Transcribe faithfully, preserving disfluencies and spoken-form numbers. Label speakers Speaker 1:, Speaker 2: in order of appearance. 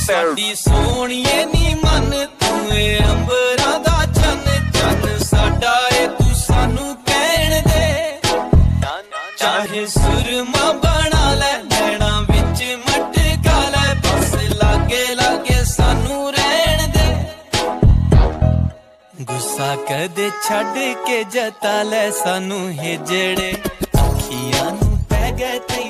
Speaker 1: साडी सोहणीए नी मन तू ए अंबरां दा चन चन साडा ए तू सानू कहण दे चाहे सुरमा बना ले नैना विच मटका ले बस लागे लागे सानू रहण दे गुस्सा कदे छड्ड के जता ले सानू हिजड़े अखियां नू पै गए